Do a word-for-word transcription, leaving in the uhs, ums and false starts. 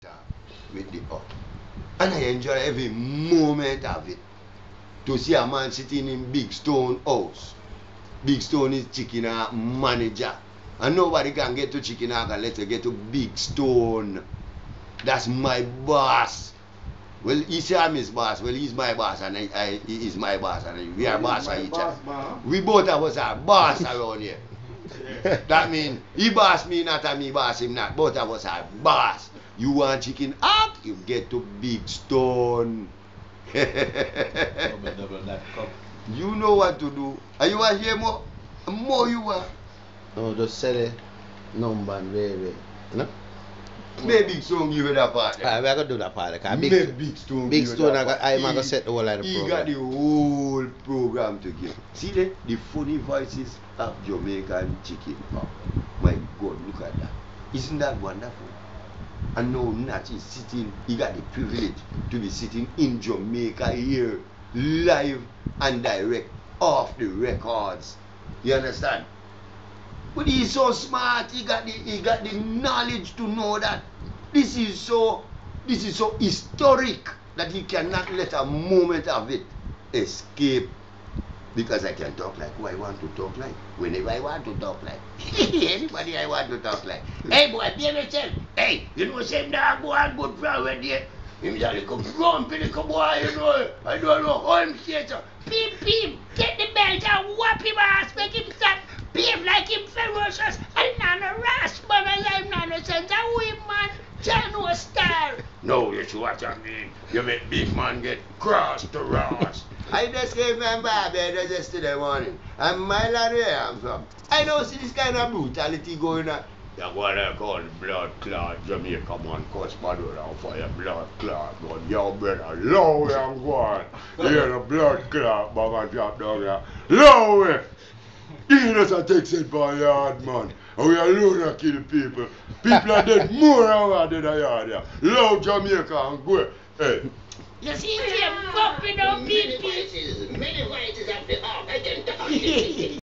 with the up. And I enjoy every moment of it. To see a man sitting in Big Stone house. Big Stone is chicken uh, manager. And nobody can get to chicken unless you get to Big Stone. That's my boss. Well, he say I'm his boss. Well, he's my boss and I, I, he is my boss. And I, we are boss of each other. We both of us are boss around here. That means he boss me not and me boss him not. Both of us are boss. You want chicken up, you get to Big Stone. You know what to do. Are you want to hear more? More you want. No, just sell it. Number and way, way. You know? Make Big Stone give you that part. Alright, we are going to do that part. Big, Make Big Stone Big give Stone, you that I'm part. going to set the whole of the He program. got the whole program to give. See the, the funny voices of Jamaican chicken. Oh, my God, look at that. Isn't that wonderful? And now Natch is sitting, he got the privilege to be sitting in Jamaica here, live and direct, off the records. You understand? But he's so smart, he got the he got the knowledge to know that this is so this is so historic that he cannot let a moment of it escape. Because I can talk like who I want to talk like, whenever I want to talk like. Anybody I want to talk like. Hey boy, be yourself. Hey, you know same dog boy and good friend when they him a little grumpy little boy, you know. I don't know how him say so. Peep peep, get the belt and whap him ass, make him stop. Behave like him ferocious and not a rasp, man, and I'm not a sense of who him man. Tell no style. No, you see what I mean. You make big man get cross to Ross. I just came from Barbados yesterday morning. And my lad where I'm from. I don't see this kind of brutality going on. You what I call blood clot Jamaica man, cuss my door down for your blood clot gun. Yo brother, low and go on. You hear the blood clot bag and drop down there. Low way. You just take it by yard man. And we alone to kill people. People are dead more than we are dead a yard there. Low Jamaica and go. Hey. You see them bumping up people. Many voices, many voices of the ark. I can talk.